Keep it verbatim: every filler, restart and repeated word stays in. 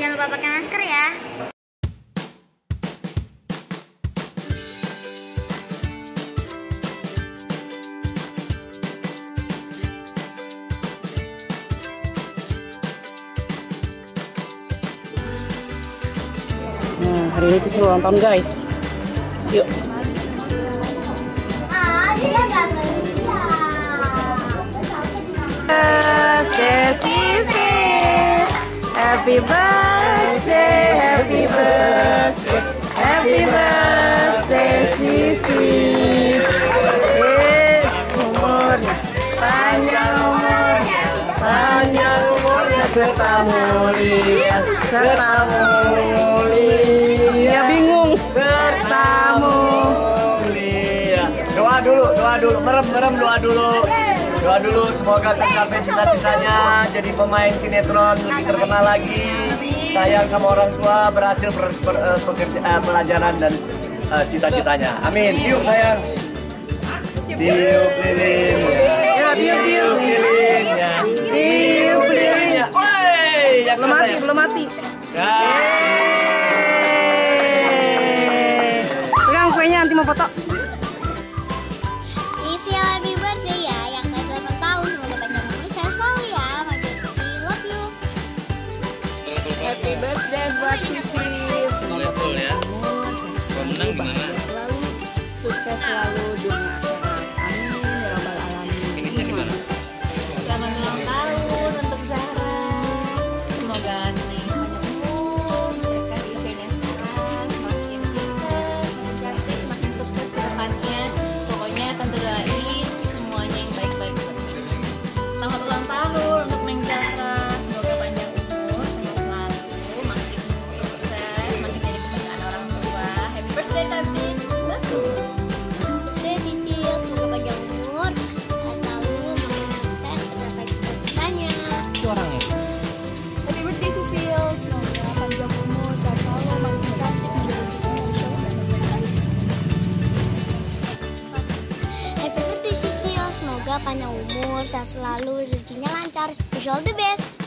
Jangan lupa pakai masker ya. Nah, hari ini Sisil ulang tahun guys. Yuk. Happy birthday, happy birthday, happy birthday, Sisi. Eh, umurnya panjang umurnya, panjang umurnya serta mulia, serta mulia. Bingung, serta mulia. Doa dulu, doa dulu, merem, merem, doa dulu. Doa dulu, semoga tercapai cita-citanya jadi pemain sinetron lebih terkenal lagi. Sayang sama orang tua, berhasil ber, ber, uh, pekerja, uh, pelajaran dan uh, cita-citanya. Amin. Tiup sayang. Tiup lilin. Ya, tiup, tiup. lilinnya. Tiup lilinnya. Woi, yang Belum mati, belum mati. Ya. Pegang kuenya, nanti mau foto. Sisil, happy birthday ya, yang ke delapan tahun, semoga panjang umur sehat selalu ya, my bestie, love you. Happy birthday buat Sisi. Semoga ya. menang gimana? Selalu sukses selalu dunia akhirat. Amin ya rabbal alamin. Finishnya di mana? Selamat ulang tahun untuk Zahra. Semoga nih banyak umur, berkah di usianya sekarang, semakin pintar, semakin cantik, semakin sukses ke depannya. Pokoknya tante doain semuanya yang baik-baik. Selamat ulang tahun untuk Neng Zahra. Semoga panjang umur, sehat selalu, makin sukses, makin jadi kebanggaan orang tua. Happy birthday cantik. Love you. Birthday Sisil, semoga panjang umur, sehat selalu, makin sukses, tercapai cita-citanya. Itu orangnya. Happy birthday Sisil, semoga panjang umur, sehat selalu, makin cantik, menjadi Happy birthday Sisil, semoga panjang umur, sehat selalu, rezekinya lancar, wish you all the best.